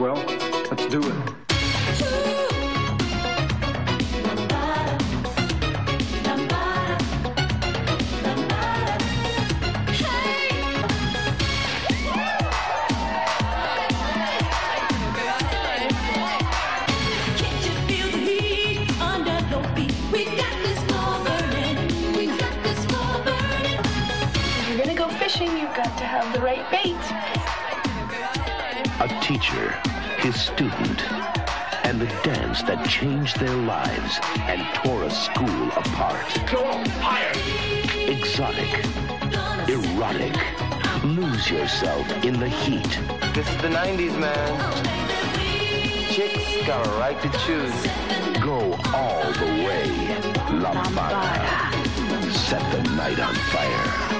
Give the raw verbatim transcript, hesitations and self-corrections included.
Well, let's do it. You've got to have the right bait. A teacher, his student, and the dance that changed their lives and tore a school apart. Go higher! Exotic, erotic, lose yourself in the heat. This is the nineties, man. Chicks got a right to choose. Go all the way. Lambada. Set the night on fire.